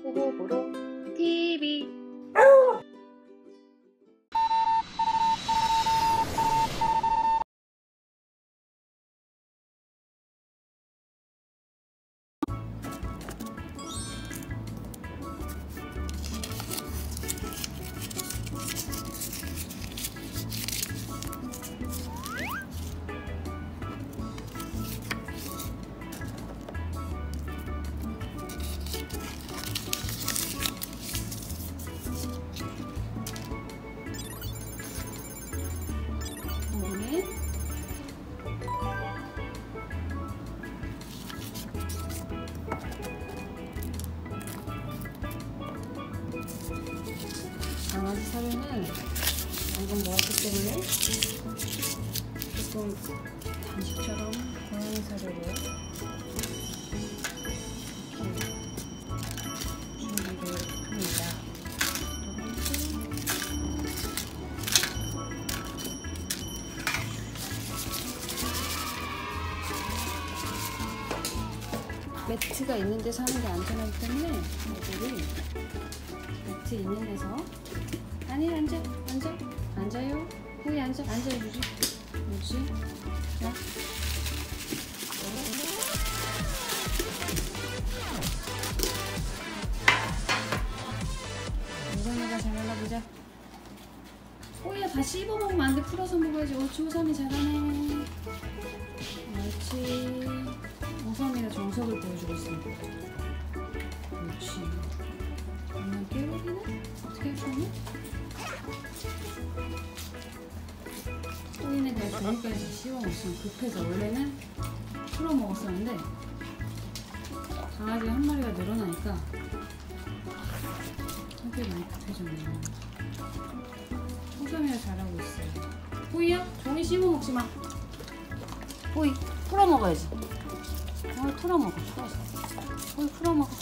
호호보로 TV. 강아지 사료는 방금 먹었기 때문에 조금 간식처럼 고양이 사료로 준비를 합니다. 매트가 있는 데서 하는 게 안전하기 때문에 애들이 매트 있는 데서 아니 앉아요. 거기 앉아 유지. 자. 우선이가 잘 말라보자. 호이야 다 씹어 먹으면 안 돼. 풀어서 먹어야지. 옳지, 우선이 잘하네. 옳지. 우선이가 정석을 보여주고 있습니다. 옳지. 엄마 깨우기는 어떻게 할 거니? 호이는 내가 저녁까지 씹어 먹으면 급해서 원래는 풀어 먹었었는데 강아지가 한 마리가 늘어나니까 성격이 많이 급해졌네요. 호삼이가 잘하고 있어요. 호이야, 종이 씹어 먹지 마. 호이, 풀어 먹어야지. 풀어 먹어. 호이 풀어 먹어.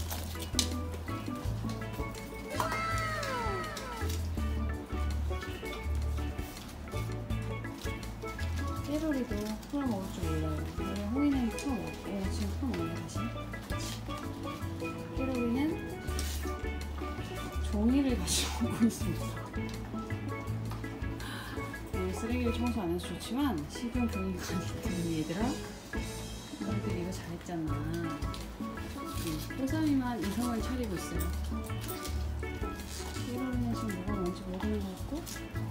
깨로리도 풀어 먹을 줄 몰라요. 원래 호이는 풀어 먹고 지금 풀어 먹네 다시. 깨로리는 종이를 가지고 먹고 있습니다. 네, 쓰레기를 청소 안 해서 좋지만 식용 종이가 아니기 때문에 얘들아, 너희들 이거 잘했잖아. 호삼이만 이성을 차리고 있어요. 깨로리는 지금 뭐가 뭔지 모르는 것 같고,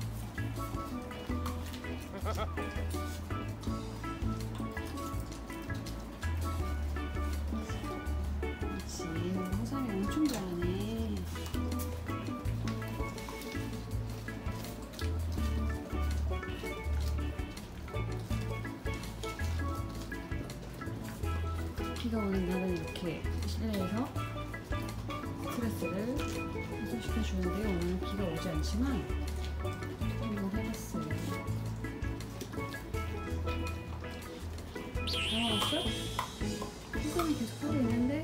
그렇지. 호삼이 엄청 잘하네. 비가 오는 날은 이렇게 실내에서 스트레스를 해소시켜 주는데요. 오늘은 비가 오지 않지만 한번 해봤어요. 다 먹었어? 호삼이 계속 하고 있는데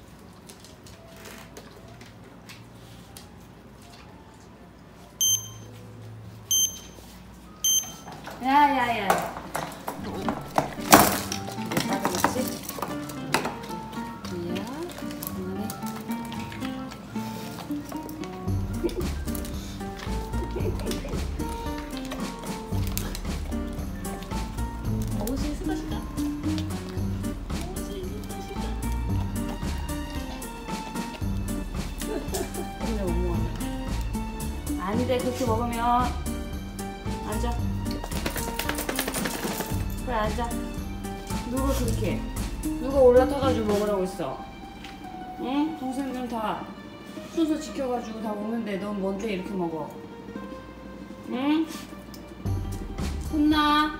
야야야 이거 빠져있지? 이야 그만해. 옷이 쓰다시다. 아닌데 그렇게 먹으면 앉아. 그래 앉아. 누가 그렇게 누가 올라타가지고 먹으라고 했어? 응? 동생들은 다 순서 지켜가지고 다 먹는데 넌 뭔데 이렇게 먹어? 응? 혼나.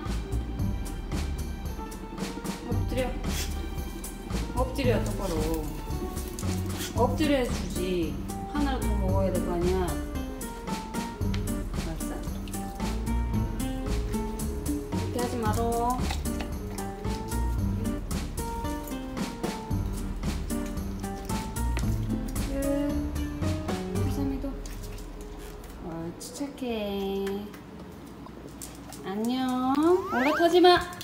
엎드려 똑바로. 엎드려 해주지. 하나를 더 먹어야 될 거 아니야. 알았어? 그렇게 하지 말어. 호삼이도 옳지, 착해. 안녕. 올라타지 마.